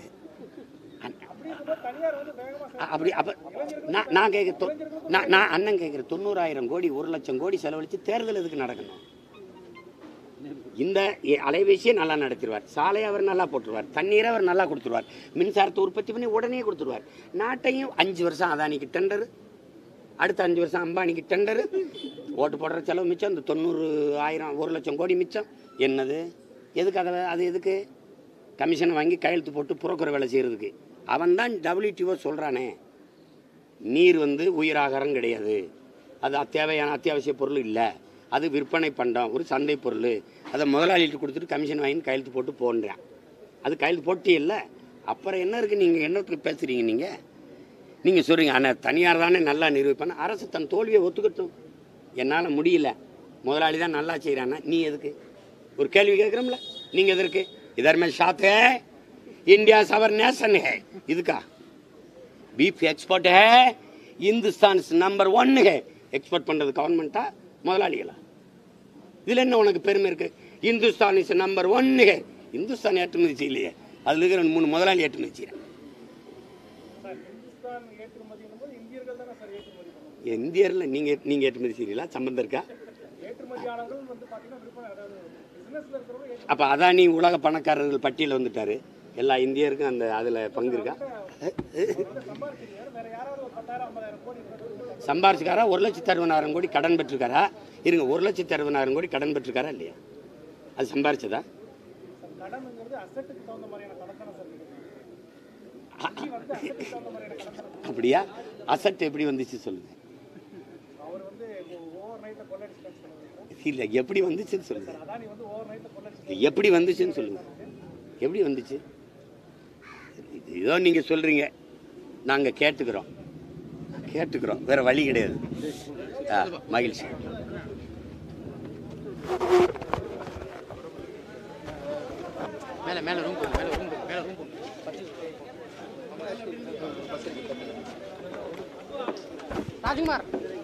அப்படி அப்போ நான் அண்ணன் கேட்குற 90,000 கோடி 1,00,000 கோடி செலவழித்து தேர்தல் எதுக்கு நடக்கணும்? இந்த அலைபேசியை நல்லா நடத்திடுவார், சாலையை அவர் நல்லா போட்டுருவார், தண்ணீரை அவர் நல்லா கொடுத்துருவார், மின்சாரத்தை உற்பத்தி பண்ணி உடனே கொடுத்துருவார். நாட்டையும் 5 வருஷம் அதானிக்கு டெண்டரு, அடுத்த 5 வருஷம் அம்பானிக்கு டெண்டரு, ஓட்டு போடுற செலவு மிச்சம், இந்த 90,000 1,00,000 கோடி மிச்சம். என்னது? எதுக்கு அது எதுக்கு? கமிஷனை வாங்கி கையெழுத்து போட்டு புரோக்கர் வேலை செய்கிறதுக்கு. அவன் தான் WTO சொல்கிறானே, நீர் வந்து உயிராகாரம் கிடையாது, அது தேவையான அத்தியாவசிய பொருள் இல்லை, அது விற்பனை பண்டம், ஒரு சந்தை பொருள், அதை முதலாளிகிட்ட கொடுத்துட்டு கமிஷன் வாங்கி கையெழுத்து போட்டு போன்றான். அது கையெழுத்து போட்டே இல்லை. அப்புறம் என்ன இருக்குது? நீங்கள் என்னத்துக்கு பேசுகிறீங்க? நீங்கள் சொல்கிறீங்க ஆனால் தனியார் தானே நல்லா நிரூபிப்பான. அரசு தன் தோல்வியை ஒத்துக்கட்டும். என்னால் முடியல, முதலாளி தான் நல்லா செய்கிறான்னா நீ எதுக்கு? ஒரு கேள்வி கேட்குறோம்ல, நீங்கள் எதற்கு? इधर में साथ है, इंडिया सवर नेशन है, இதுக்கா? பீஃப் எக்ஸ்போர்ட் है, இந்துஸ்தான் நம்பர் 1 है. எக்ஸ்போர்ட் பண்ணுறது கவர்மெண்ட்டா முதலாளிகளா? இதில் என்ன உனக்கு பெருமை இருக்குது? இந்துஸ்தான் இஸ் நம்பர் 1 है. இந்துஸ்தான் ஏற்றுமதி செய்யலையே, அதில் இருக்கிற 3 முதலாளி ஏற்றுமதி செய்கிறேன். யுவான் ஏற்றுமதி போது இந்தியர்கள் தானே சார் ஏற்றுமதி பண்ணுவாங்க. இந்தியரில் நீங்கள் ஏற்றுமதி செய்யறீங்களா? சம்பந்தம் இருக்கா? ஏற்றுமதியாளர்கள் வந்து பார்த்தீங்கன்னா விற்பனை, அதாவது பிசினஸ்ல இருக்கிறவங்க அப்போ அதானி உலக பணக்காரர்கள் பட்டியலில் வந்துட்டாரு. எல்லா இந்தியருக்கும் அந்த அதில் பங்கு இருக்கா? சம்பாதிச்சிருக்காரு. வேற யாராவது ஒரு 10,000 50,000 கோடி சம்பாரிச்சுக்காரா? 1,60,000 கோடி கடன் பெற்றிருக்காரா? இருங்க, 1,60,000 கோடி கடன் பெற்றிருக்காரா இல்லையா? அது சம்பாரிச்சதா? கடனுங்கிறது அசட்டுக்கு தகுந்த மாதிரியான கடன் தானே சார். வந்து அசட்டுக்கு தகுந்த மாதிரியான கடன் தானே. அப்படியா? அசட் எப்படி வந்துச்சு சொல்லுங்க. அவர் வந்து ஓவர் நைட்ல கொள்ளடிச்சு இல்லை, எப்படி வந்துச்சுன்னு சொல்லுங்க. அதானி வந்து ஓவர் நைட்ல கொள்ளடிச்சு எப்படி வந்துச்சுன்னு சொல்லுங்க. எப்படி வந்துச்சு? ஏதோ நீங்கள் சொல்கிறீங்க, நாங்கள் கேட்டுக்கிறோம், வேறு வழி கிடையாது. மகிழ்ச்சி. மேலே ரூம் போங்க, மேலே ரூம் போங்க. ராஜ்குமார்